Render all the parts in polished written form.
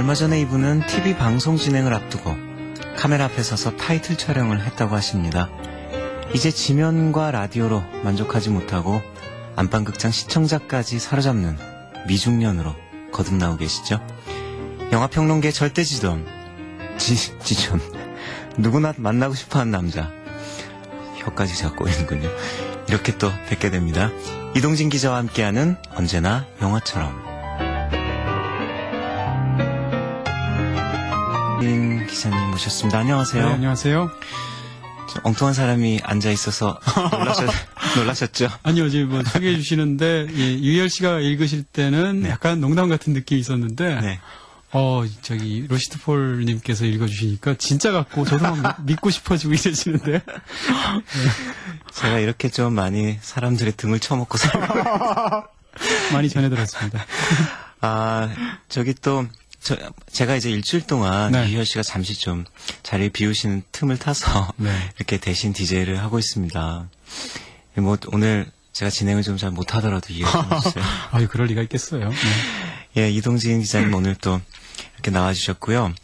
얼마 전에 이분은 TV 방송 진행을 앞두고 카메라 앞에 서서 타이틀 촬영을 했다고 하십니다. 이제 지면과 라디오로 만족하지 못하고 안방극장 시청자까지 사로잡는 미중년으로 거듭나고 계시죠. 영화평론계 절대지존 지존 누구나 만나고 싶어하는 남자. 혀까지 제가 꼬이는군요. 이렇게 또 뵙게 됩니다. 이동진 기자와 함께하는 언제나 영화처럼. 기자님 모셨습니다. 안녕하세요. 네, 안녕하세요. 엉뚱한 사람이 앉아 있어서 놀라셨죠? 아니요, 지금 뭐 소개해 주시는데 유희열 씨가 읽으실 때는 네. 약간 농담 같은 느낌이 있었는데, 네. 저기 로시트폴 님께서 읽어주시니까 진짜 같고 저도 막 믿고 싶어지고 이러시는데. 네. 제가 이렇게 좀 많이 사람들의 등을 쳐먹고 살고 많이 전해 들었습니다. 저기 또 제가 이제 일주일 동안 네. 유희열 씨가 잠시 좀 자리를 비우시는 틈을 타서 네. 이렇게 대신 DJ를 하고 있습니다. 뭐 오늘 제가 진행을 좀 잘 못하더라도 이해 좀 해주세요. 아유, 그럴 리가 있겠어요. 네. 예, 이동진 기자님 오늘 또 이렇게 나와주셨고요.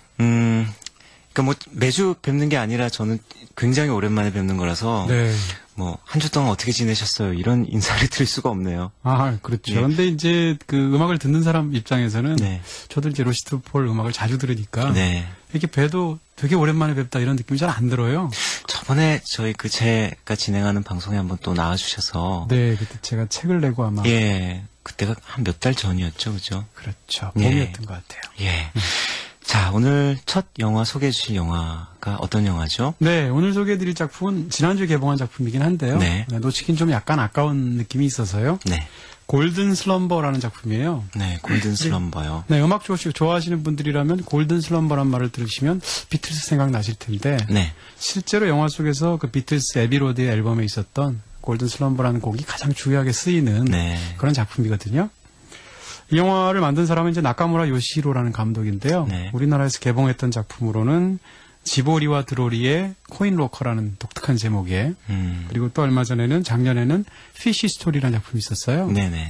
그러니까 뭐 매주 뵙는 게 아니라 저는 굉장히 오랜만에 뵙는 거라서 네. 뭐 한 주 동안 어떻게 지내셨어요? 이런 인사를 드릴 수가 없네요. 그렇죠. 예. 그런데 이제 그 음악을 듣는 사람 입장에서는 네. 저도 이제 로시트폴 음악을 자주 들으니까 네. 이렇게 뵈도 되게 오랜만에 뵙다 이런 느낌이 잘 안 들어요. 저번에 저희 제가 진행하는 방송에 한번 또 나와주셔서 네, 그때 제가 책을 내고 아마 예, 그때가 한 몇 달 전이었죠, 그죠? 그렇죠. 예. 봄이었던 것 같아요. 예. 자, 오늘 첫 영화 소개해 주실 영화가 어떤 영화죠? 네, 오늘 소개해드릴 작품은 지난주에 개봉한 작품이긴 한데요. 네. 놓치긴 좀 약간 아까운 느낌이 있어서요. 네. 골든 슬럼버라는 작품이에요. 네, 골든 슬럼버요. 네, 음악 좋아하시는 분들이라면 골든 슬럼버란 말을 들으시면 비틀스 생각나실 텐데 네. 실제로 영화 속에서 그 비틀스 에비로드의 앨범에 있었던 골든 슬럼버라는 곡이 가장 중요하게 쓰이는 네. 그런 작품이거든요. 이 영화를 만든 사람은 이제 나카무라 요시히로라는 감독인데요. 네. 우리나라에서 개봉했던 작품으로는 지보리와 드로리의 코인 로커라는 독특한 제목의 그리고 또 얼마 전에는 작년에는 피쉬 스토리라는 작품이 있었어요. 네네.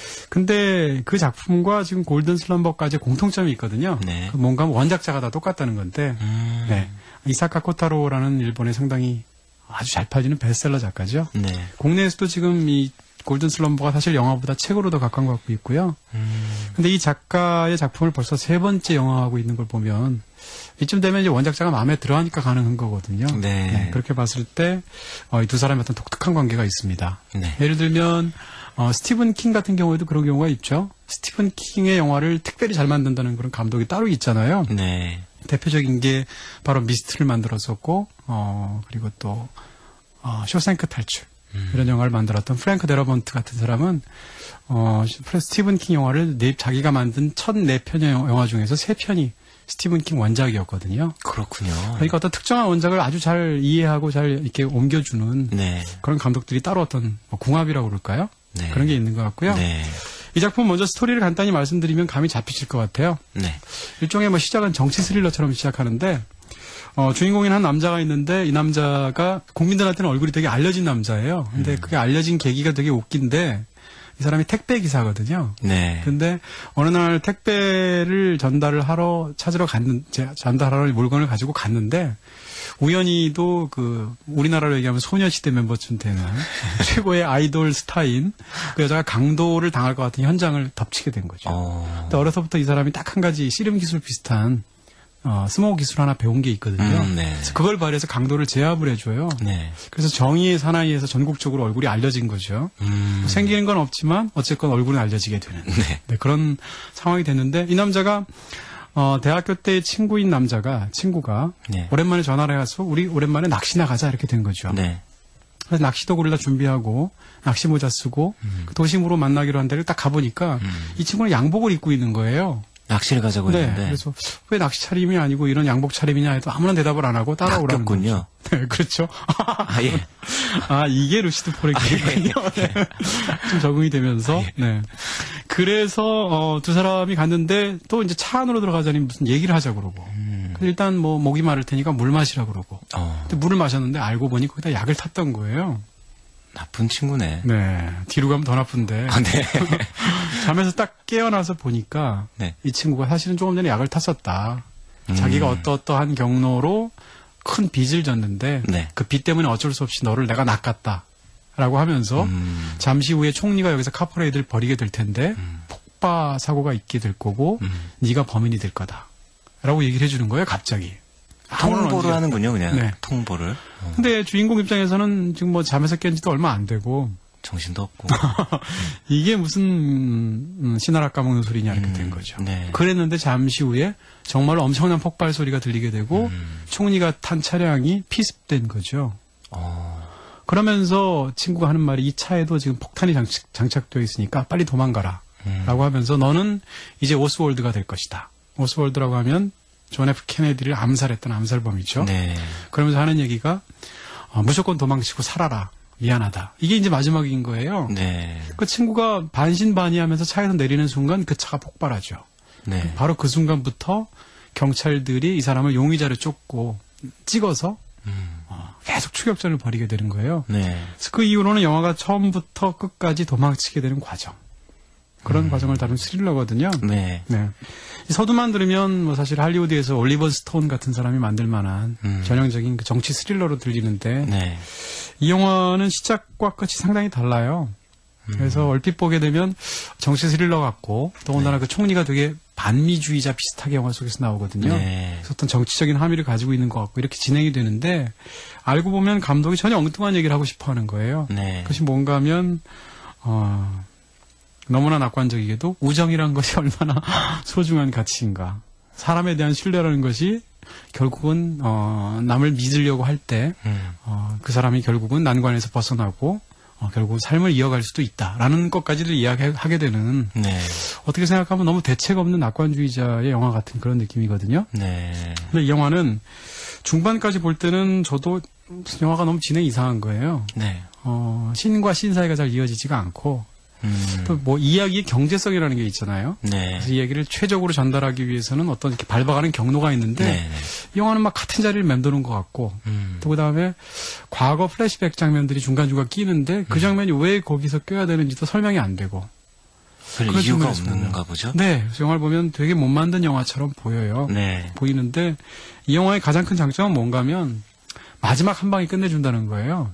근데 그 작품과 지금 골든 슬럼버까지 공통점이 있거든요. 네. 뭔가 원작자가 다 똑같다는 건데 네. 이사카 코타로라는 일본의 상당히 아주 잘 팔리는 베스트셀러 작가죠. 네. 국내에서도 지금 이 골든 슬럼버가 사실 영화보다 책으로 더 가까운 것 같고 있고요. 근데 이 작가의 작품을 벌써 3번째 영화하고 있는 걸 보면 이쯤 되면 이제 원작자가 마음에 들어하니까 가능한 거거든요. 네. 네, 그렇게 봤을 때 이 두 사람의 어떤 독특한 관계가 있습니다. 네. 예를 들면 스티븐 킹 같은 경우에도 그런 경우가 있죠. 스티븐 킹의 영화를 특별히 잘 만든다는 그런 감독이 따로 있잖아요. 네. 대표적인 게 바로 미스트를 만들었었고 그리고 또 쇼생크 탈출 이런 영화를 만들었던 프랭크 데러번트 같은 사람은 스티븐 킹 영화를 자기가 만든 첫 4편의 영화 중에서 3편이 스티븐 킹 원작이었거든요. 그렇군요. 그러니까 어떤 특정한 원작을 아주 잘 이해하고 잘 이렇게 옮겨주는 네. 그런 감독들이 따로 어떤 궁합이라고 그럴까요? 네. 그런 게 있는 것 같고요. 네. 이 작품 먼저 스토리를 간단히 말씀드리면 감이 잡히실 것 같아요. 네. 일종의 시작은 정치 스릴러처럼 시작하는데 주인공인 한 남자가 있는데 이 남자가 국민들한테는 얼굴이 되게 알려진 남자예요. 근데 그게 알려진 계기가 되게 웃긴데 이 사람이 택배 기사거든요. 네. 근데 어느 날 택배를 전달하러 물건을 가지고 갔는데 우연히도 우리나라로 얘기하면 소녀시대 멤버쯤 되는 최고의 아이돌 스타인 그 여자가 강도를 당할 것 같은 현장을 덮치게 된 거죠. 근데 어려서부터 이 사람이 딱 한 가지 씨름 기술 비슷한 스모 기술 하나 배운 게 있거든요. 네. 그래서 그걸 발휘해서 강도를 제압을 해줘요. 네. 그래서 정의의 사나이에서 전국적으로 얼굴이 알려진 거죠. 생기는 건 없지만 어쨌건 얼굴은 알려지게 되는 네. 그런 상황이 됐는데 이 남자가 대학교 때 친구인 친구가 네. 오랜만에 전화를 해서 우리 오랜만에 낚시나 가자 이렇게 된 거죠. 네. 그래서 낚시도구를 다 준비하고 낚시 모자 쓰고 그 도심으로 만나기로 한 데를 딱 가보니까 이 친구는 양복을 입고 있는 거예요. 낚시를 가자고 네. 했는데. 그래서 왜 낚시 차림이 아니고 이런 양복 차림이냐 해도 아무런 대답을 안 하고 따라오라는 낚였군요. 거죠. 네, 그렇죠. 예. 이게 루시드 폴의 길이군요. 네. 좀 적응이 되면서. 네. 그래서 두 사람이 갔는데 또 이제 차 안으로 들어가자니 무슨 얘기를 하자 그러고. 일단 목이 마를 테니까 물 마시라 그러고. 근데 물을 마셨는데 알고 보니 거기다 약을 탔던 거예요. 나쁜 친구네. 네. 뒤로 가면 더 나쁜데. 아, 네. 잠에서 딱 깨어나서 보니까 네. 이 친구가 사실은 조금 전에 약을 탔었다. 자기가 어떠어떠한 경로로 큰 빚을 졌는데 네. 그 빚 때문에 어쩔 수 없이 너를 내가 낚았다. 라고 하면서 잠시 후에 총리가 여기서 카퍼레이드를 벌이게 될 텐데 폭파 사고가 있게 될 거고 네가 범인이 될 거다. 라고 얘기를 해주는 거예요. 갑자기. 통보를 하는군요. 그냥 네. 통보를. 근데 주인공 입장에서는 지금 뭐 잠에서 깬 지도 얼마 안 되고 정신도 없고. 이게 무슨 신하락 까먹는 소리냐 이렇게 된 거죠. 네. 그랬는데 잠시 후에 정말로 엄청난 폭발 소리가 들리게 되고 총리가 탄 차량이 피습된 거죠. 그러면서 친구가 하는 말이 이 차에도 지금 폭탄이 장착되어 있으니까 빨리 도망가라 라고 하면서 너는 이제 오스월드가 될 것이다. 오스월드라고 하면 존 F 케네디를 암살했던 암살범이죠. 네. 그러면서 하는 얘기가 무조건 도망치고 살아라. 미안하다. 이게 이제 마지막인 거예요. 네. 그 친구가 반신반의하면서 차에서 내리는 순간 그 차가 폭발하죠. 네. 바로 그 순간부터 경찰들이 이 사람을 용의자로 쫓고 찍어서 계속 추격전을 벌이게 되는 거예요. 네. 그래서 그 이후로는 영화가 처음부터 끝까지 도망치게 되는 과정. 그런 과정을 다룬 스릴러거든요. 네. 네. 이 서두만 들으면 뭐 사실 할리우드에서 올리버 스톤 같은 사람이 만들 만한 전형적인 그 정치 스릴러로 들리는데 네. 이 영화는 시작과 끝이 상당히 달라요. 그래서 얼핏 보게 되면 정치 스릴러 같고 더군다나 그 총리가 되게 반미주의자 비슷하게 영화 속에서 나오거든요. 네. 그래서 어떤 정치적인 함의를 가지고 있는 것 같고 이렇게 진행이 되는데 알고 보면 감독이 전혀 엉뚱한 얘기를 하고 싶어 하는 거예요. 네. 그것이 뭔가 하면 너무나 낙관적이게도 우정이란 것이 얼마나 소중한 가치인가. 사람에 대한 신뢰라는 것이 결국은 남을 믿으려고 할 때 그 사람이 결국은 난관에서 벗어나고 결국 삶을 이어갈 수도 있다라는 것까지를 이야기하게 되는 네. 어떻게 생각하면 너무 대책 없는 낙관주의자의 영화 같은 그런 느낌이거든요. 네. 근데 이 영화는 중반까지 볼 때는 저도 영화가 너무 진행이 이상한 거예요. 네. 신과 신 사이가 잘 이어지지가 않고 또 뭐 이야기의 경제성이라는 게 있잖아요. 네. 그래서 이 얘기를 최적으로 전달하기 위해서는 어떤 이렇게 밟아가는 경로가 있는데 네. 이 영화는 막 같은 자리를 맴도는 것 같고 또 그다음에 과거 플래시백 장면들이 중간중간 끼는데 그 장면이 왜 거기서 껴야 되는지도 설명이 안 되고 별 그런 이유가 측면에서 없는가 보죠? 네. 그래서 영화를 보면 되게 못 만든 영화처럼 보여요. 네. 보이는데 이 영화의 가장 큰 장점은 뭔가 하면 마지막 한 방에 끝내준다는 거예요.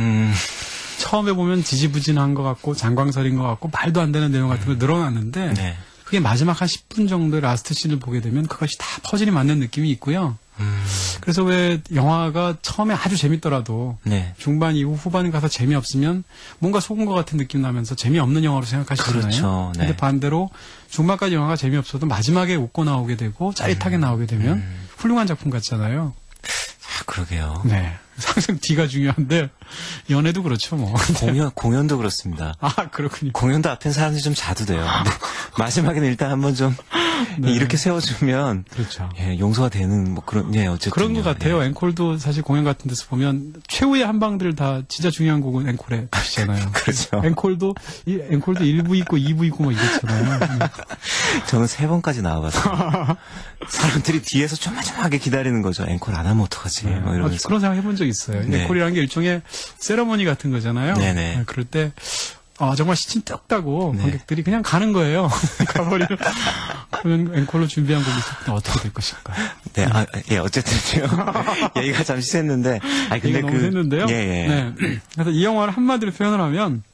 처음에 보면 지지부진한 것 같고 장광설인 것 같고 말도 안 되는 내용 같은 걸 늘어놨는데 네. 그게 마지막 한 10분 정도의 라스트 씬을 보게 되면 그것이 다 퍼즐이 맞는 느낌이 있고요. 그래서 왜 영화가 처음에 아주 재밌더라도 네. 중반 이후 후반 가서 재미없으면 뭔가 속은 것 같은 느낌 나면서 재미없는 영화로 생각하시잖아요. 그렇죠. 네. 근데 반대로 중반까지 영화가 재미없어도 마지막에 웃고 나오게 되고 짜릿하게 나오게 되면 훌륭한 작품 같잖아요. 아, 그러게요. 네. 항상 뒤가 중요한데 연애도 그렇죠 뭐. 공연도 그렇습니다. 아 그렇군요. 공연도 앞엔 사람들이 좀 자도 돼요. 근데 마지막에는 일단 한번 좀 네. 이렇게 세워주면 그렇죠. 예, 용서가 되는 뭐 그런 예 어쨌든 그런 것 같아요. 앵콜도 사실 공연 같은 데서 보면 최후의 한 방들 다 진짜 중요한 곡은 앵콜에 보시잖아요. 그렇죠. 앵콜도 1부 있고 2부 있고 뭐 이랬잖아요. 저는 3번까지 나와봤어요. 사람들이 뒤에서 조마조마하게 기다리는 거죠. 앵콜 안 하면 어떡하지? 네. 뭐 이러면서. 그런 생각 해본 적 있어요. 네. 앵콜이라는 게 일종의 세러머니 같은 거잖아요. 네네. 네, 그럴 때 정말 시친 떴다고 네. 관객들이 그냥 가는 거예요. 가버리면 그러면 앵콜로 준비한 곡이 있을 때 어떻게 될 것일까? 네, 예, 어쨌든요. 얘기가 잠시 샜는데. 아, 근데 얘기가 너무 샜는데요. 예, 예. 네. 그래서 이 영화를 한마디로 표현을 하면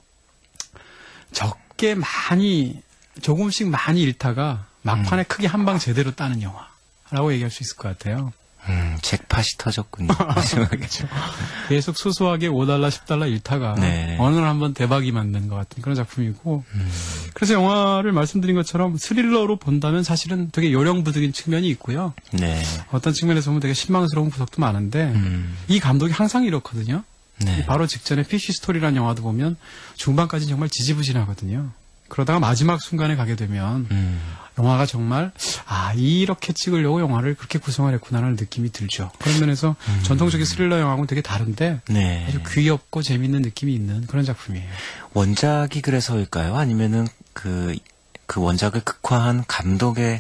적게 조금씩 많이 잃다가 막판에 크게 한 방 제대로 따는 영화라고 얘기할 수 있을 것 같아요. 잭팟이 터졌군요. 마지막에. 계속 소소하게 $5, $10 잃다가 네. 어느 날 한번 대박이 맞는 것 같은 그런 작품이고 그래서 영화를 말씀드린 것처럼 스릴러로 본다면 사실은 되게 요령부득인 측면이 있고요. 네. 어떤 측면에서 보면 되게 실망스러운 구석도 많은데 이 감독이 항상 이렇거든요. 네. 바로 직전에 피쉬 스토리라는 영화도 보면 중반까지 정말 지지부진하거든요. 그러다가 마지막 순간에 가게 되면 영화가 정말 이렇게 찍으려고 영화를 그렇게 구성을 했구나라는 느낌이 들죠. 그런 면에서 전통적인 스릴러 영화하고는 되게 다른데 네. 아주 귀엽고 재밌는 느낌이 있는 그런 작품이에요. 원작이 그래서일까요? 아니면은 그 원작을 극화한 감독의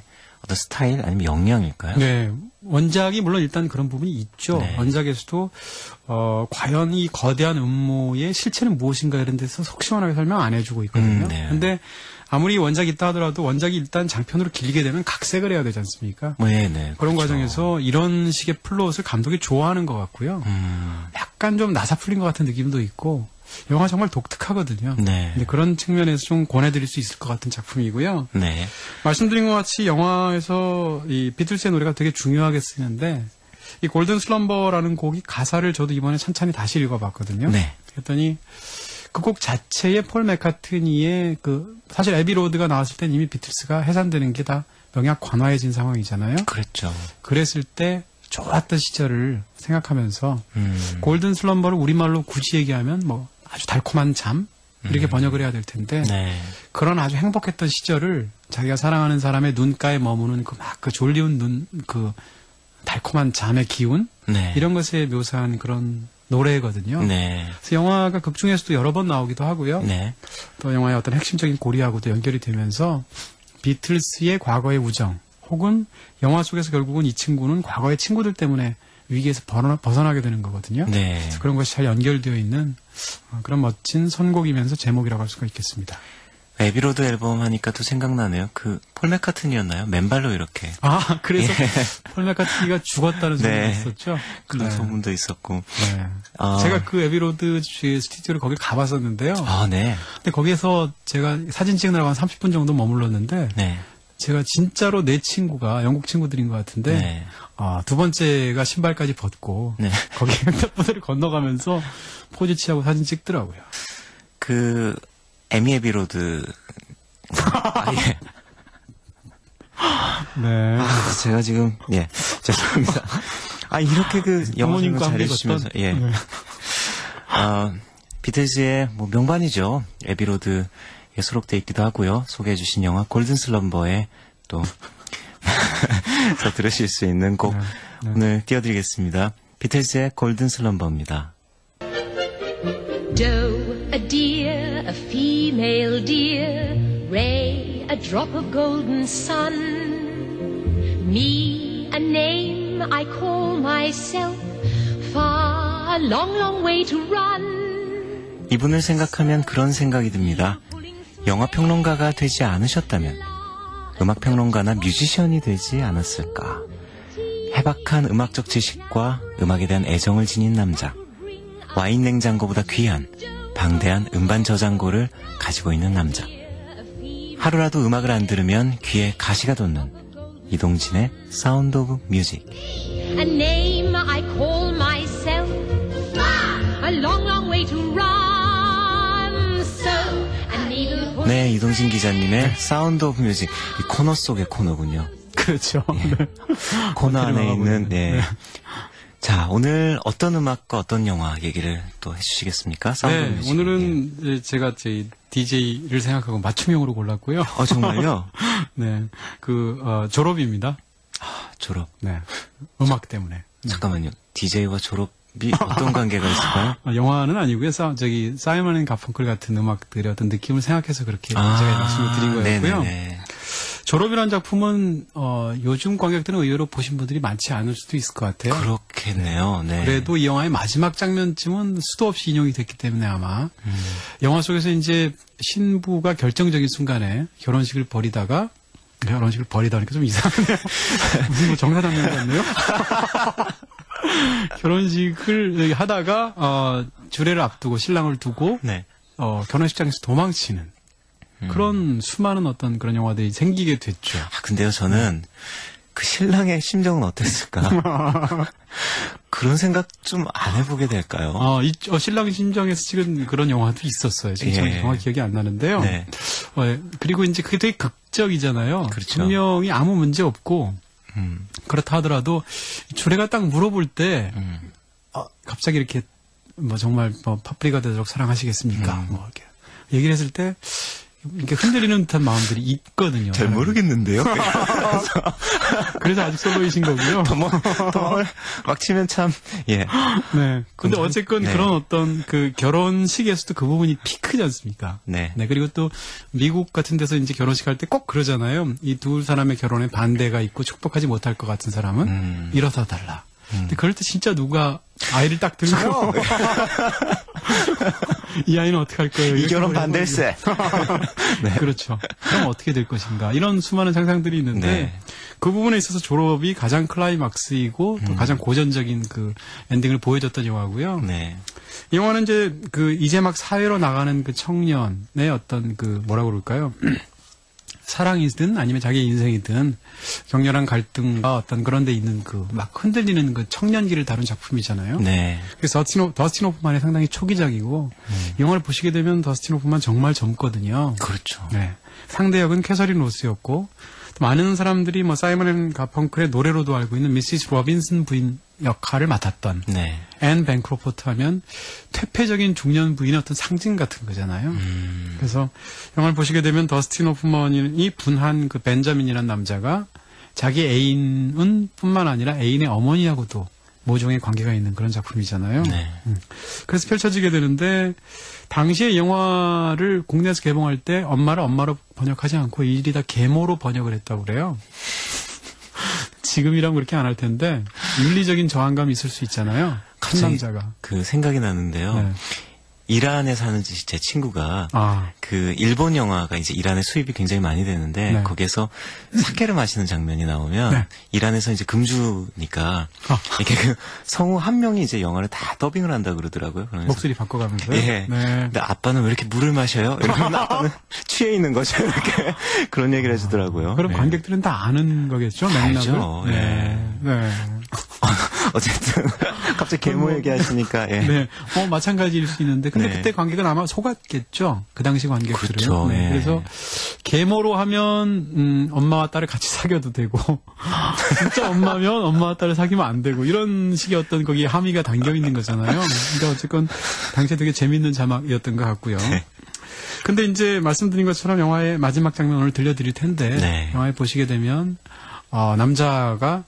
어떤 스타일 아니면 역량일까요? 네. 원작이 물론 일단 그런 부분이 있죠. 네. 원작에서도 과연 이 거대한 음모의 실체는 무엇인가 이런 데서 속 시원하게 설명 안 해주고 있거든요. 네. 근데 아무리 원작이 있다 하더라도 원작이 일단 장편으로 길게 되면 각색을 해야 되지 않습니까? 네, 그런 그렇죠. 과정에서 이런 식의 플롯을 감독이 좋아하는 것 같고요. 약간 좀 나사풀린 것 같은 느낌도 있고 영화 정말 독특하거든요. 네. 근데 그런 측면에서 좀 권해드릴 수 있을 것 같은 작품이고요. 네. 말씀드린 것 같이 영화에서 이 비틀스의 노래가 되게 중요하게 쓰이는데 이 골든 슬럼버라는 곡이 가사를 저도 이번에 찬찬히 다시 읽어봤거든요. 네. 그랬더니 그 곡 자체에 폴 맥카트니의 사실 에비 로드가 나왔을 땐 이미 비틀스가 해산되는 게 다 명약 관화해진 상황이잖아요. 그랬죠. 그랬을 때 좋았던 시절을 생각하면서 골든 슬럼버를 우리말로 굳이 얘기하면 뭐 아주 달콤한 잠 이렇게 번역을 해야 될 텐데 네. 그런 아주 행복했던 시절을 자기가 사랑하는 사람의 눈가에 머무는 그 졸리운 달콤한 잠의 기운 네. 이런 것에 묘사한 그런 노래거든요. 네. 그래서 영화가 극 중에서도 여러 번 나오기도 하고요. 네. 또 영화의 어떤 핵심적인 고리하고도 연결이 되면서 비틀스의 과거의 우정 혹은 영화 속에서 결국은 이 친구는 과거의 친구들 때문에 위기에서 벗어나게 되는 거거든요. 네. 그래서 그런 것이 잘 연결되어 있는 그런 멋진 선곡이면서 제목이라고 할 수가 있겠습니다. 에비로드 앨범 하니까 또 생각나네요. 폴 맥카트니였나요? 맨발로 이렇게. 그래서 예. 폴 맥카트니가 죽었다는 소문이 네. 있었죠. 그런 네. 소문도 있었고. 네. 제가 그 에비로드 스튜디오를 거길 가봤었는데요. 네. 근데 거기에서 제가 사진 찍느라고 한 30분 정도 머물렀는데 네. 제가 진짜로 내 친구가 영국 친구들인 것 같은데 네. 두 번째가 신발까지 벗고 네. 거기 횡단보도를 건너가면서 포즈 취하고 사진 찍더라고요. 에미 에비로드. 예. 네. 제가 지금, 죄송합니다. 이렇게 영화 부모님과 설명 함께 잘해주시면서, 걷던? 예. 네. 비틀즈의 명반이죠. 에비로드에 수록되어 있기도 하고요. 소개해주신 영화 골든 슬럼버에 또, 더 들으실 수 있는 곡 네. 오늘 띄워드리겠습니다. 비틀즈의 골든 슬럼버입니다. Doe, a deer, a female deer, Ray, a drop of golden sun, me, a name I call myself, far, a long, long way to run. 이분을 생각하면 그런 생각이 듭니다. 영화평론가가 되지 않으셨다면 음악평론가나 뮤지션이 되지 않았을까. 해박한 음악적 지식과 음악에 대한 애정을 지닌 남자. 와인 냉장고보다 귀한 방대한 음반 저장고를 가지고 있는 남자. 하루라도 음악을 안 들으면 귀에 가시가 돋는 이동진의 사운드 오브 뮤직. A name I call myself, a long, long way to run. So, a needle. 네, 이동진 기자님의 사운드 오브 뮤직. 이 코너 속의 코너군요. 그렇죠. 예. 네. 코너 안에 있는, 네. 자, 오늘 어떤 음악과 어떤 영화 얘기를 또 해주시겠습니까? 사운드 오브 뮤직. 오늘은 제가 제 DJ를 생각하고 맞춤형으로 골랐고요. 정말요? 네. 졸업입니다. 졸업. 네. 음악 때문에. 잠깐만요. DJ와 졸업이 어떤 관계가 있을까요? 영화는 아니고요. 사이먼 앤 가펑클 같은 음악들의 어떤 느낌을 생각해서 그렇게 제가 말씀을 드린 거였고요. 네네네. 졸업이라는 작품은 요즘 관객들은 의외로 보신 분들이 많지 않을 수도 있을 것 같아요. 그렇겠네요. 네. 그래도 이 영화의 마지막 장면쯤은 수도 없이 인용이 됐기 때문에 아마 영화 속에서 이제 신부가 결정적인 순간에 결혼식을 버리다니까 좀 이상하네요. 무슨 뭐 정사 장면 같네요. 결혼식을 하다가 주례를 앞두고 신랑을 두고 네. 결혼식장에서 도망치는 그런 수많은 어떤 그런 영화들이 생기게 됐죠. 근데요, 저는 그 신랑의 심정은 어땠을까? 그런 생각 좀 안 해보게 될까요? 신랑 심정에서 찍은 그런 영화도 있었어요. 지금 정확히 기억이 안 나는데요. 네. 그리고 이제 그게 되게 극적이잖아요. 그렇죠. 분명히 아무 문제 없고 그렇다 하더라도 주례가 딱 물어볼 때 갑자기 이렇게 정말 파프리가 되도록 사랑하시겠습니까? 이렇게 얘기를 했을 때 이렇게 흔들리는 듯한 마음들이 있거든요. 잘 모르겠는데요. 그래서 아직 솔로이신 거고요. 도망을 막 치면 참, 예. 네. 근데 어쨌건 네. 그런 어떤 그 결혼식에서도 그 부분이 피크지 않습니까? 네. 네. 그리고 또 미국 같은 데서 이제 결혼식 할 때 꼭 그러잖아요. 이 두 사람의 결혼에 반대가 있고 축복하지 못할 것 같은 사람은 일어서 달라. 근데 그럴 때 진짜 누가 아이를 딱 들고 이 아이는 어떻게 할 거예요? 이 결혼 반댈세. 네. 그렇죠. 그럼 어떻게 될 것인가? 이런 수많은 상상들이 있는데 네. 그 부분에 있어서 졸업이 가장 클라이막스이고 또 가장 고전적인 그 엔딩을 보여줬던 영화고요. 네. 이 영화는 이제 막 사회로 나가는 그 청년의 어떤 그 뭐라고 그럴까요? 사랑이든 아니면 자기 인생이든 격렬한 갈등과 어떤 그런 데 있는 그 막 흔들리는 그 청년기를 다룬 작품이잖아요. 네. 그래서 더스틴 호프만이 상당히 초기작이고 이 영화를 보시게 되면 더스틴 호프만 정말 젊거든요. 그렇죠. 네. 상대 역은 캐서린 로스였고 또 많은 사람들이 뭐 사이먼 앤 가펑클의 노래로도 알고 있는 미시스 로빈슨 부인 역할을 맡았던 네. 앤 뱅크로포트 하면 퇴폐적인 중년 부인의 어떤 상징 같은 거잖아요. 그래서 영화를 보시게 되면 더스틴 호프먼이 분한 그 벤자민이라는 남자가 자기 애인은 뿐만 아니라 애인의 어머니하고도 모종의 관계가 있는 그런 작품이잖아요. 네. 그래서 펼쳐지게 되는데 당시에 영화를 국내에서 개봉할 때 엄마를 엄마로 번역하지 않고 일이 다 계모로 번역을 했다고 그래요. 지금이라면 그렇게 안 할 텐데 윤리적인 저항감이 있을 수 있잖아요. 큰 남자가. 그 생각이 나는데요. 네. 이란에 사는 제 친구가 그 일본 영화가 이제 이란에 수입이 굉장히 많이 되는데 네. 거기에서 사케를 마시는 장면이 나오면 네. 이란에서 이제 금주니까 이렇게 그 성우 한 명이 이제 영화를 다 더빙을 한다 그러더라고요. 그러면서 목소리 바꿔가면서요? 예. 네. 근데 아빠는 왜 이렇게 물을 마셔요? 이러면 아빠는 취해 있는 거죠. 이렇게 그런 얘기를 해주더라고요. 그럼 네. 관객들은 다 아는 거겠죠? 맥락을? 알죠. 네. 네. 어쨌든 갑자기 계모 얘기하시니까 예. 네. 마찬가지일 수 있는데 근데 네. 그때 관객은 아마 속았겠죠. 그 당시 관객들은. 그렇죠. 네. 예. 그래서 계모로 하면 엄마와 딸을 같이 사귀어도 되고 진짜 엄마면 엄마와 딸을 사귀면 안 되고 이런 식의 어떤 거기에 함의가 담겨 있는 거잖아요. 그러니까 어쨌건 당시에 되게 재밌는 자막이었던 것 같고요. 네. 근데 이제 말씀드린 것처럼 영화의 마지막 장면 오늘 들려드릴 텐데 네. 영화에 보시게 되면 남자가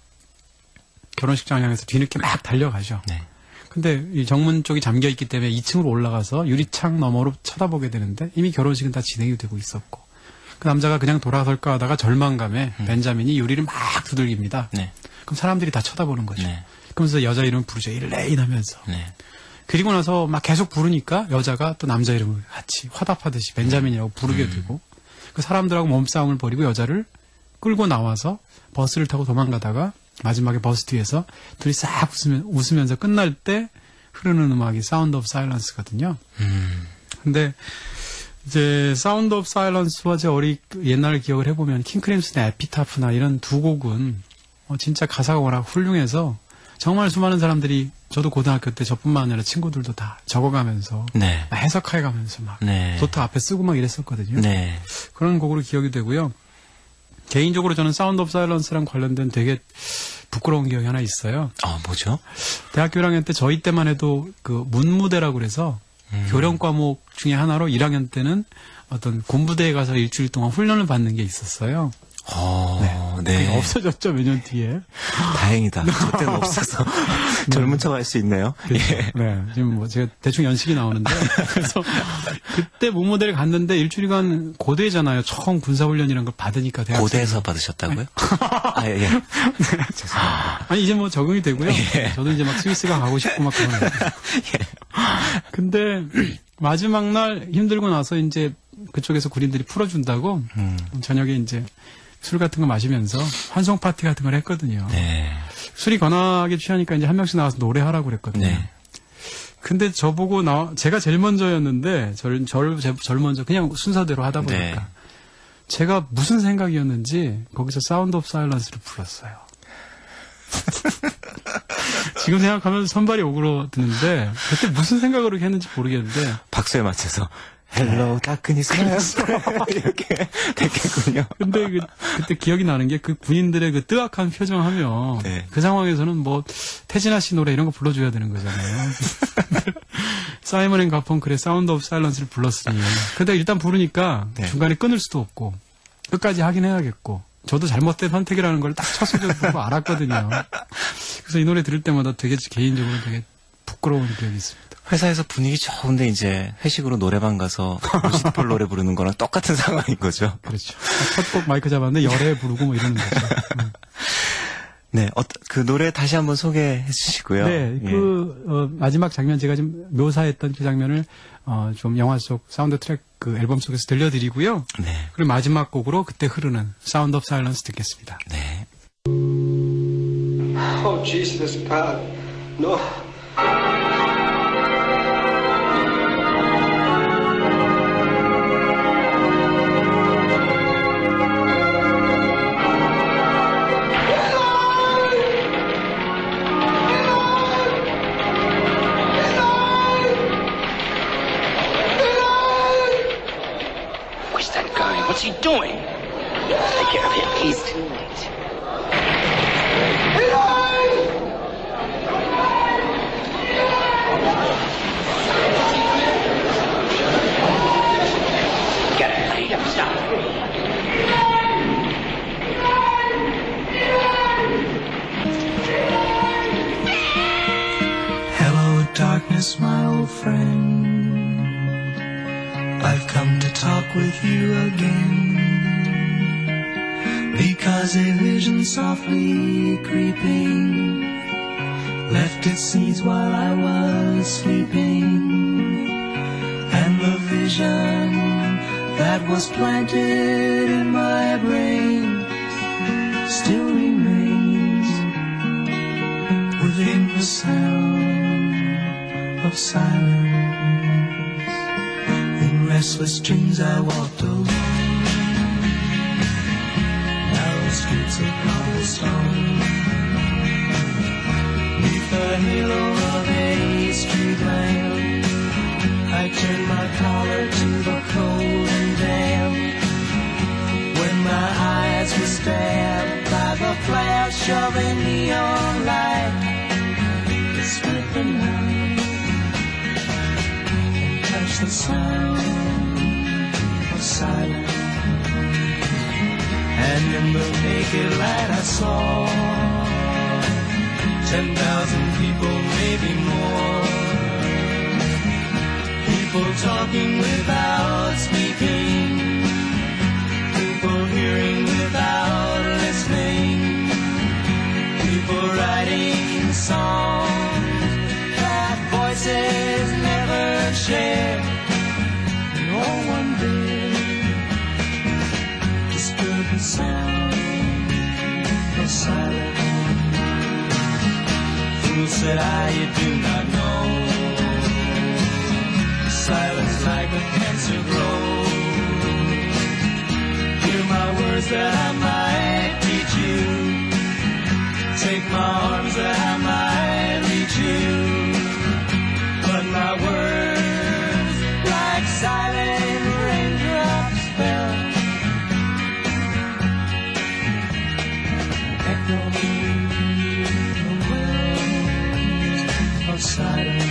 결혼식장 향해서 뒤늦게 막 달려가죠. 네. 근데 이 정문 쪽이 잠겨 있기 때문에 2층으로 올라가서 유리창 너머로 쳐다보게 되는데 이미 결혼식은 다 진행이 되고 있었고 그 남자가 그냥 돌아설까 하다가 절망감에 벤자민이 유리를 막 두들깁니다. 네. 그럼 사람들이 다 쳐다보는 거죠. 네. 그러면서 여자 이름 부르죠. 일레인 하면서. 네. 그리고 나서 막 계속 부르니까 여자가 또 남자 이름을 같이 화답하듯이 벤자민이라고 부르게 되고 그 사람들하고 몸싸움을 벌이고 여자를 끌고 나와서 버스를 타고 도망가다가 마지막에 버스 뒤에서 둘이 싹 웃으면서 끝날 때 흐르는 음악이 사운드 오브 사일런스거든요. 근데 이제 사운드 오브 사일런스와 제 옛날 기억을 해보면 킹 크림슨의 에피타프나 이런 두 곡은 진짜 가사가 워낙 훌륭해서 정말 수많은 사람들이 저도 고등학교 때 저뿐만 아니라 친구들도 다 적어가면서 네. 막 해석해가면서 막 네. 노트 앞에 쓰고 막 이랬었거든요. 네. 그런 곡으로 기억이 되고요. 개인적으로 저는 사운드 오브 사일런스랑 관련된 되게 부끄러운 기억이 하나 있어요. 뭐죠? 대학교 1학년 때 저희 때만 해도 그 문무대라고 그래서 교련 과목 중에 하나로 1학년 때는 어떤 군부대에 가서 일주일 동안 훈련을 받는 게 있었어요. 네. 그게 없어졌죠, 몇 년 뒤에. 다행이다. 저 때는 없어서 젊은 척 할 수 있네요. 예. 네. 지금 뭐 제가 대충 연식이 나오는데. 그래서 그때 문무대를 갔는데 일주일간 고대잖아요. 처음 군사훈련이라는 걸 받으니까 대학생. 고대에서 받으셨다고요? 예. 예. 죄송합니다. 아니, 이제 뭐 적응이 되고요. 예. 저도 이제 막 스위스가 가고 싶고 막 그러는 거예요. 근데 마지막 날 힘들고 나서 이제 그쪽에서 군인들이 풀어준다고 저녁에 이제 술 같은 거 마시면서 환송 파티 같은 걸 했거든요. 네. 술이 권하게 취하니까 이제 한 명씩 나와서 노래하라고 그랬거든요. 네. 근데 저보고 제가 제일 먼저였는데 절 먼저 그냥 순서대로 하다 보니까 네. 제가 무슨 생각이었는지 거기서 사운드 오브 사일런스를 불렀어요. 지금 생각하면 손발이 오그러드는데 그때 무슨 생각으로 했는지 모르겠는데 박수에 맞춰서 헬로 다크니스 이렇게 됐겠군요. 근데 그때 기억이 나는 게 그 군인들의 그 뜨악한 표정하면 네. 그 상황에서는 뭐 태진아 씨 노래 이런 거 불러줘야 되는 거잖아요. 사이먼 앤 가펑클의 사운드 오브 사일런스를 불렀으니. 근데 일단 부르니까 네. 중간에 끊을 수도 없고 끝까지 하긴 해야겠고. 저도 잘못된 선택이라는 걸 딱 첫 소절 듣고 알았거든요. 그래서 이 노래 들을 때마다 되게 개인적으로 되게 부끄러운 기억이 있습니다. 회사에서 분위기 좋은데 이제 회식으로 노래방 가서 루시드 노래 부르는 거랑 똑같은 상황인 거죠. 그렇죠. 첫 곡 마이크 잡았는데 열애 부르고 뭐 이러는 거죠. 네, 그 노래 다시 한번 소개해 주시고요. 네, 예. 마지막 장면 제가 지금 묘사했던 그 장면을 좀 영화 속 사운드 트랙 그 앨범 속에서 들려드리고요. 네. 그리고 마지막 곡으로 그때 흐르는 사운드 오브 사일런스 듣겠습니다. 네. Oh, Jesus, God. No. Where's that guy? What's he doing? Take care of him. He's too late. Get it. Hurry up. Stop. Hello, darkness, my old friend. I've come to talk with you again. Because a vision softly creeping left its seeds while I was sleeping. And the vision that was planted in my brain still remains within the sound of silence. In restless dreams I walked alone, narrow streets of cobblestone. Neath the halo of a street lamp, I turned my collar to the cold and damp. When my eyes were stabbed by the flash of a neon light, it split the night and touched the sound of silence. And in the naked light I saw 10,000 people, maybe more. People talking without speaking, people hearing without listening, people writing songs that voices never shared. No one did disturb the sound of silence. Fool, said I, you do not know. Silence like a cancer grows. Hear my words that I might teach you. Take my arms that I might reach you. But my words, like silent raindrops, fell, echoing the wells of silence.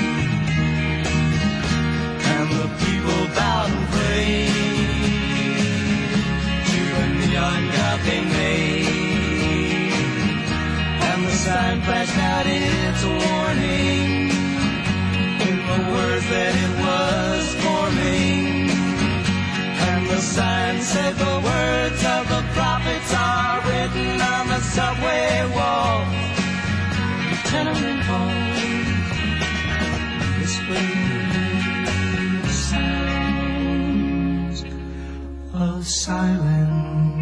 And the people bowed and prayed to the neon god they made. And the sign flashed out its warning in the words that it was forming. And the sign said the words of the prophets are written on the subway walls, the tenement halls, whispering sounds of silence.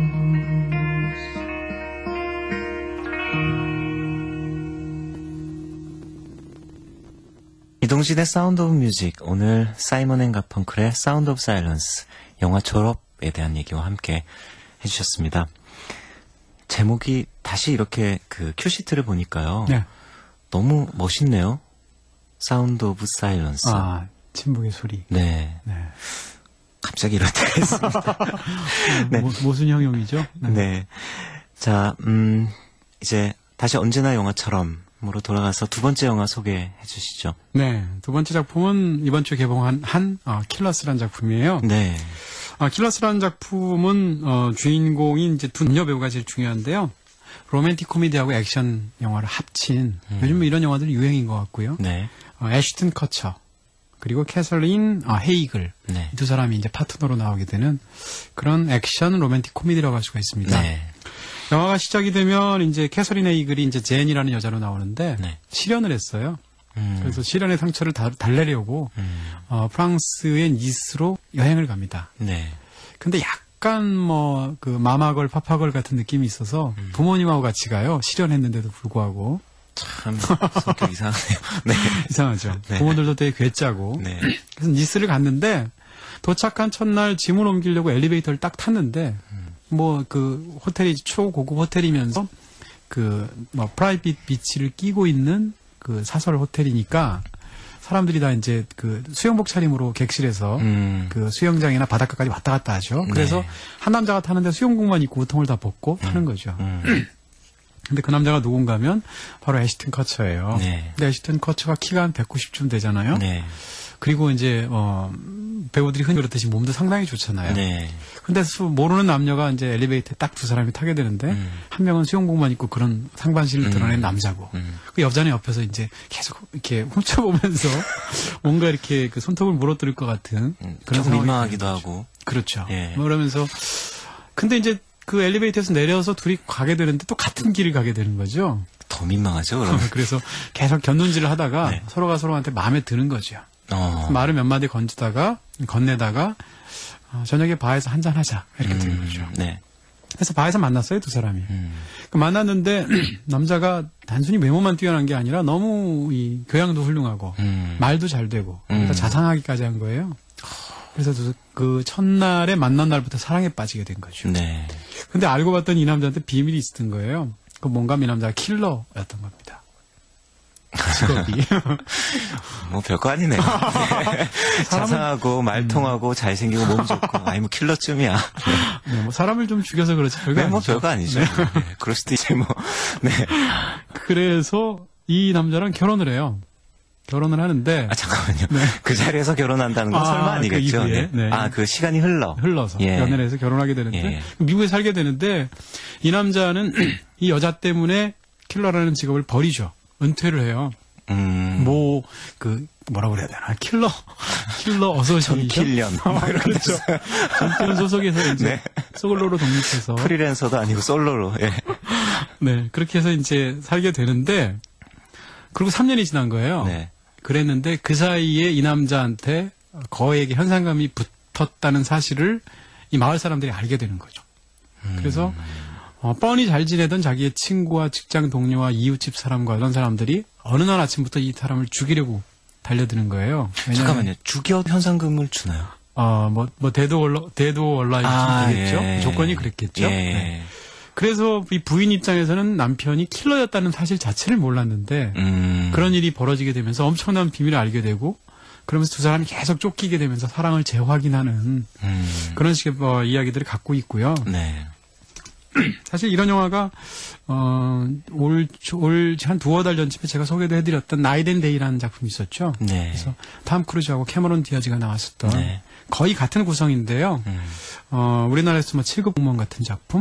이동진의 사운드 오브 뮤직, 오늘 사이먼 앤 가펑클의 사운드 오브 사일런스, 영화 졸업에 대한 얘기와 함께 해주셨습니다. 제목이 다시 이렇게 그 큐시트를 보니까요. 네. 너무 멋있네요. 사운드 오브 사일런스. 아, 침묵의 소리. 네. 네. 갑자기 이럴 때가 있습니다. 네. 모순형용이죠. 네. 네. 자, 이제 다시 언제나 영화처럼 작품으로 돌아가서 두 번째 영화 소개해 주시죠. 네, 두 번째 작품은 이번 주에 개봉한 킬러스라는 작품이에요. 네. 킬러스라는 작품은 주인공이 이제 두 남녀 배우가 제일 중요한데요. 로맨틱 코미디하고 액션 영화를 합친 요즘 이런 영화들이 유행인 것 같고요. 네. 애쉬튼 커처 그리고 캐서린 헤이글 네. 이 두 사람이 이제 파트너로 나오게 되는 그런 액션 로맨틱 코미디라고 할 수가 있습니다. 네. 영화가 시작이 되면 이제 캐서린 헤이글이 이제 젠이라는 여자로 나오는데 네. 실연을 했어요. 그래서 실연의 상처를 달래려고 프랑스의 니스로 여행을 갑니다. 네. 근데 약간 그 마마걸 파파걸 같은 느낌이 있어서 부모님하고 같이 가요. 실연했는데도 불구하고. 참 성격 이상하네요. 네. 이상하죠. 네. 부모들도 되게 괴짜고. 네. 그래서 니스를 갔는데 도착한 첫날 짐을 옮기려고 엘리베이터를 딱 탔는데 그 호텔이 초고급 호텔이면서 프라이빗 비치를 끼고 있는 그 사설 호텔이니까 사람들이 다 이제 그 수영복 차림으로 객실에서 그 수영장이나 바닷가까지 왔다 갔다 하죠. 그래서 네. 한 남자가 타는데 수영복만 입고 우통을 다 벗고 타는 거죠. 근데 그 남자가 누군가 하면 바로 애쉬튼 커처예요. 네. 근데 애쉬튼 커처가 키가 한 190쯤 되잖아요. 네. 그리고 이제 배우들이 흔히 그렇듯이 몸도 상당히 좋잖아요. 네. 근데 모르는 남녀가 이제 엘리베이터에 딱 두 사람이 타게 되는데 한 명은 수영복만 입고 그런 상반신을 드러낸 남자고 그 여자는 옆에서 이제 계속 이렇게 훔쳐보면서 뭔가 이렇게 그 손톱을 물어뜯을 것 같은 그런 조금 상황이 민망하기도 되는 하고. 그렇죠. 예. 그러면서 근데 이제 그 엘리베이터에서 내려서 둘이 가게 되는데 또 같은 길을 가게 되는 거죠. 더 민망하죠, 그럼. 그래서 계속 견눈질을 하다가 네. 서로가 서로한테 마음에 드는 거죠. 말을 몇 마디 건네다가 저녁에 바에서 한잔하자 이렇게 되는 거죠. 네. 그래서 바에서 만났어요, 두 사람이. 만났는데 남자가 단순히 외모만 뛰어난 게 아니라 너무 이 교양도 훌륭하고 말도 잘 되고 자상하기까지 한 거예요. 그래서 그 첫날에 만난 날부터 사랑에 빠지게 된 거죠. 네. 근데 알고 봤더니 이 남자한테 비밀이 있었던 거예요. 그 뭔가 이 남자가 킬러였던 겁니다. 직업이. 뭐 별거 아니네요. 네. 자상하고 말통하고 잘생기고 몸 좋고 아니 뭐 킬러쯤이야. 네, 뭐 사람을 좀 죽여서 그렇지 별거 네, 아니죠. 뭐 별거 아니죠. 네. 네. 그럴 수도 있지 뭐. 네. 그래서 이 남자랑 결혼을 해요. 결혼을 하는데 잠깐만요. 그 자리에서 결혼한다는 건 설마 아니겠죠? 그 이후에, 네. 그 시간이 흘러서 예. 연애를 해서 결혼하게 되는데 예. 미국에 살게 되는데 이 남자는 이 여자 때문에 킬러라는 직업을 버리죠. 은퇴를 해요. 뭐라고 그래야 되나? 킬러 어소시에이션. 전킬련. 그렇죠. 전킬련 소속에서 이제 네. 솔로로 독립해서. 프리랜서도 아니고 솔로로. 예. 네. 그렇게 해서 이제 살게 되는데, 그리고 3년이 지난 거예요. 네. 그랬는데 그 사이에 이 남자한테 거액의 현상금이 붙었다는 사실을 이 마을 사람들이 알게 되는 거죠. 그래서 뻔히 잘 지내던 자기의 친구와 직장 동료와 이웃집 사람과 이런 사람들이 어느 날 아침부터 이 사람을 죽이려고 달려드는 거예요. 잠깐만요. 죽여 현상금을 주나요? 데드 얼라이브 되겠죠. 예. 조건이 그랬겠죠. 예. 네. 그래서 이 부인 입장에서는 남편이 킬러였다는 사실 자체를 몰랐는데 그런 일이 벌어지게 되면서 엄청난 비밀을 알게 되고 그러면서 두 사람이 계속 쫓기게 되면서 사랑을 재확인하는 그런 식의 이야기들을 갖고 있고요. 네. 사실 이런 영화가 올 한 두어 달 전쯤에 제가 소개도 해드렸던 나이트 앤 데이라는 작품이 있었죠. 네. 그래서 탐 크루즈하고 캐머런 디아즈가 나왔었던 네. 거의 같은 구성인데요. 우리나라에서 7급 공무원 같은 작품,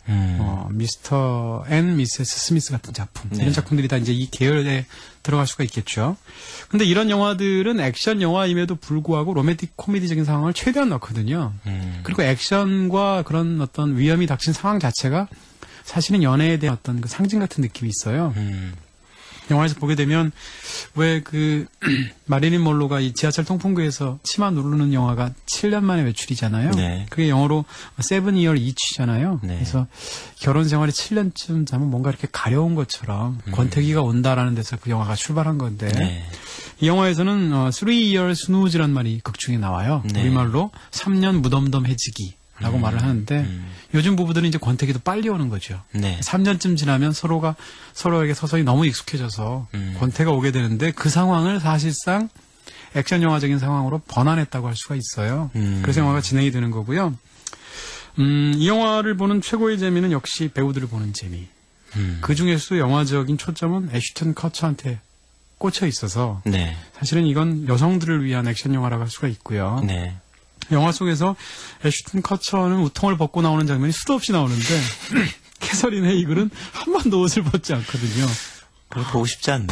미스터 앤 미세스 스미스 같은 작품 네. 이런 작품들이 다 이제 이 계열에 들어갈 수가 있겠죠. 근데 이런 영화들은 액션 영화임에도 불구하고 로맨틱 코미디적인 상황을 최대한 넣거든요. 그리고 액션과 그런 어떤 위험이 닥친 상황 자체가 사실은 연애에 대한 어떤 그 상징 같은 느낌이 있어요. 영화에서 보게 되면 왜 마릴린 monroe가 이 지하철 통풍구에서 치마 누르는 영화가 7년 만에 외출이잖아요. 네. 그게 영어로 7 year each잖아요. 네. 그래서 결혼 생활이 7년쯤 되면 뭔가 이렇게 가려운 것처럼 권태기가 온다라는 데서 그 영화가 출발한 건데 네. 이 영화에서는 3 year snooze란 말이 극중에 나와요. 네. 우리말로 3년 무덤덤해지기. 라고 말을 하는데 요즘 부부들은 이제 권태기도 빨리 오는 거죠. 네. 3년쯤 지나면 서로에게 서서히 너무 익숙해져서 권태가 오게 되는데 그 상황을 사실상 액션 영화적인 상황으로 번안했다고 할 수가 있어요. 그래서 영화가 진행이 되는 거고요. 이 영화를 보는 최고의 재미는 역시 배우들을 보는 재미. 그 중에서도 영화적인 초점은 애쉬턴 커처한테 꽂혀 있어서 네. 사실은 이건 여성들을 위한 액션 영화라고 할 수가 있고요. 네. 영화 속에서 애쉬턴 커처는 우통을 벗고 나오는 장면이 수도 없이 나오는데 캐서린 헤이글은 한 번도 옷을 벗지 않거든요. 그걸 보고 싶지 않나.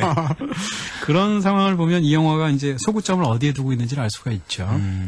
그런 상황을 보면 이 영화가 이제 소구점을 어디에 두고 있는지를 알 수가 있죠.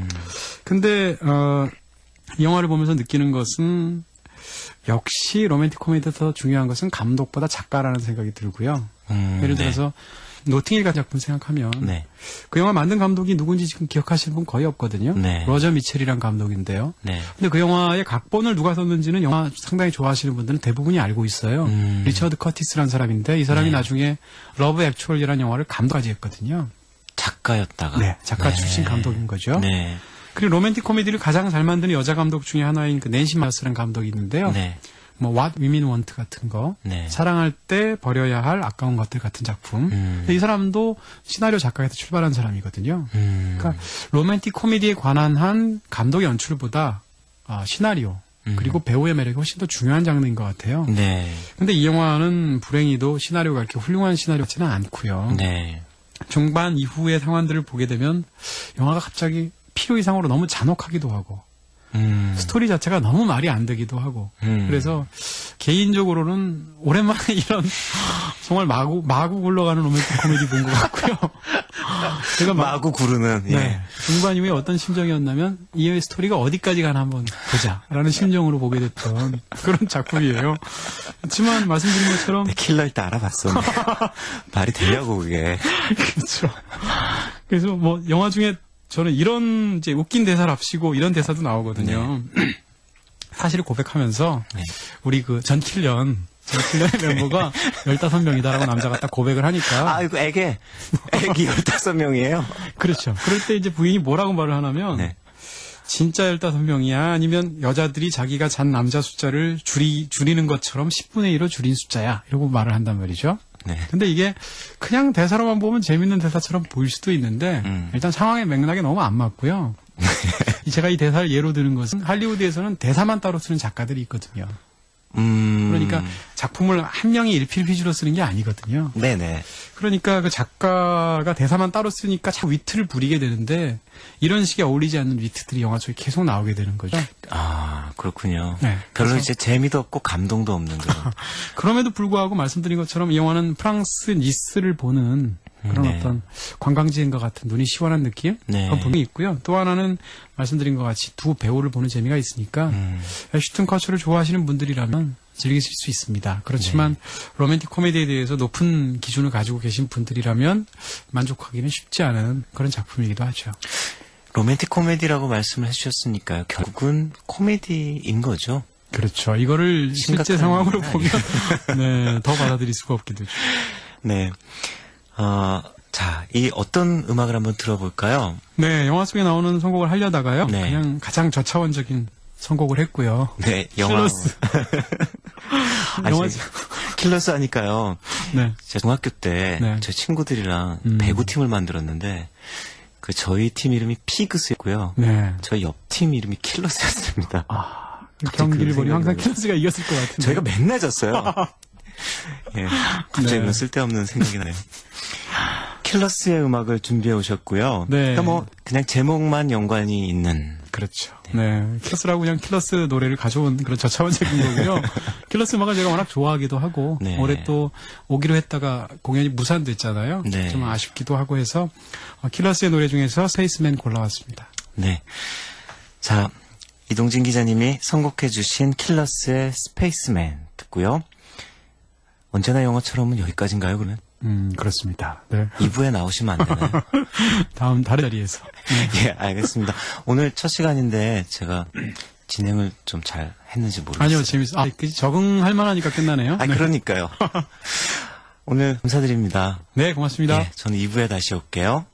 근데 이 영화를 보면서 느끼는 것은 역시 로맨틱 코미디에서 더 중요한 것은 감독보다 작가라는 생각이 들고요. 예를 들어서 노팅힐 같은 작품 생각하면 네. 그 영화 만든 감독이 누군지 지금 기억하시는 분 거의 없거든요. 네. 로저 미첼이란 감독인데요. 네. 근데 그 영화의 각본을 누가 썼는지는 영화 상당히 좋아하시는 분들은 대부분이 알고 있어요. 리처드 커티스라는 사람인데 이 사람이 네. 나중에 러브 액츄얼리라는 영화를 감독까지 했거든요. 작가였다가. 네, 작가 네. 출신 감독인 거죠. 네. 그리고 로맨틱 코미디를 가장 잘 만드는 여자 감독 중에 하나인 그 낸시 마스라는 감독이 있는데요. 네. 뭐 What Women Want 같은 거, 네. 사랑할 때 버려야 할 아까운 것들 같은 작품. 근데 이 사람도 시나리오 작가에서 출발한 사람이거든요. 그러니까 로맨틱 코미디에 관한 한 감독의 연출보다 시나리오 그리고 배우의 매력이 훨씬 더 중요한 장르인 것 같아요. 네. 근데 이 영화는 불행히도 시나리오가 이렇게 훌륭한 시나리오 같지는 않고요. 네. 중반 이후의 상황들을 보게 되면 영화가 갑자기 필요 이상으로 너무 잔혹하기도 하고 스토리 자체가 너무 말이 안 되기도 하고 그래서 개인적으로는 오랜만에 이런 정말 마구 굴러가는 로맨틱 코미디 본 것 같고요. 제가 마구 구르는. 예. 네, 중반 이후에 어떤 심정이었냐면 이 스토리가 어디까지 가나 한번 보자라는 심정으로 보게 됐던 그런 작품이에요. 그렇지만 말씀드린 것처럼 네, 킬러일 때 알아봤어. 말이 되냐고 그게. 그렇죠. 그래서 뭐 영화 중에 저는 이런 이제 웃긴 대사랍시고 이런 대사도 나오거든요. 사실을 고백하면서 네. 우리 그 전 킬련의 멤버가 15명이다라고 남자가 딱 고백을 하니까 아이고 애기 15명이에요. 그렇죠. 그럴 때 이제 부인이 뭐라고 말을 하냐면 네. 진짜 15명이야 아니면 여자들이 자기가 잔 남자 숫자를 줄이는 것처럼 10분의 1로 줄인 숫자야 이러고 말을 한단 말이죠. 네. 근데 이게 그냥 대사로만 보면 재밌는 대사처럼 보일 수도 있는데 일단 상황의 맥락에 너무 안 맞고요. 제가 이 대사를 예로 드는 것은 할리우드에서는 대사만 따로 쓰는 작가들이 있거든요. 그러니까 작품을 한 명이 일필휘지로 쓰는 게 아니거든요. 네네. 그러니까 그 작가가 대사만 따로 쓰니까 자꾸 위트를 부리게 되는데 이런 식의 어울리지 않는 위트들이 영화 속에 계속 나오게 되는 거죠. 아, 그렇군요. 네, 별로 그래서- 이제 재미도 없고 감동도 없는 그런. 그럼에도 불구하고 말씀드린 것처럼 이 영화는 프랑스 니스를 보는 그런 네. 어떤 관광지인과 같은 눈이 시원한 느낌? 네. 그런 분위기 있고요. 또 하나는 말씀드린 것 같이 두 배우를 보는 재미가 있으니까 애쉬턴 커처를 좋아하시는 분들이라면 즐기실 수 있습니다. 그렇지만 로맨틱 코미디에 대해서 높은 기준을 가지고 계신 분들이라면 만족하기는 쉽지 않은 그런 작품이기도 하죠. 로맨틱 코미디라고 말씀을 해주셨으니까요. 결국은 코미디인 거죠. 그렇죠. 이거를 실제 심각한 상황으로 건 보면 네, 더 받아들일 수가 없게 되죠. 네. 자, 이 어떤 음악을 한번 들어볼까요? 네, 영화 속에 나오는 선곡을 하려다가요. 네. 그냥 가장 저차원적인 선곡을 했고요. 네, 영화. 킬러스. 아니, 영화- 킬러스 하니까요. 네. 제가 중학교 때 네. 제 친구들이랑 배구팀을 만들었는데 그 저희 팀 이름이 피그스였고요. 네. 저희 옆 팀 이름이 킬러스였습니다. 경기를 그 보니 항상 생각이 킬러스가 이겼을 것 같은데. 저희가 맨날 졌어요. 예, 갑자기 네. 그런 쓸데없는 생각이 나요. 킬러스의 음악을 준비해 오셨고요. 네. 그러니까 뭐 그냥 제목만 연관이 있는. 그렇죠. 네. 킬러스라고 그냥 킬러스 노래를 가져온 그런 저차원적인 거고요. 킬러스 음악을 제가 워낙 좋아하기도 하고, 네. 올해 또 오기로 했다가 공연이 무산됐잖아요. 네. 좀 아쉽기도 하고 해서, 킬러스의 노래 중에서 스페이스맨 골라왔습니다. 네. 자, 이동진 기자님이 선곡해 주신 킬러스의 스페이스맨 듣고요. 언제나 영화처럼은 여기까지인가요, 그러면? 그렇습니다. 네. 2부에 나오시면 안 되나요? 다음 자리에서. 예, 알겠습니다. 오늘 첫 시간인데 제가 진행을 좀 잘 했는지 모르겠어요. 아니요, 재밌어. 적응할 만하니까 끝나네요. 아, 그러니까요. 오늘 감사드립니다. 네, 고맙습니다. 예, 저는 2부에 다시 올게요.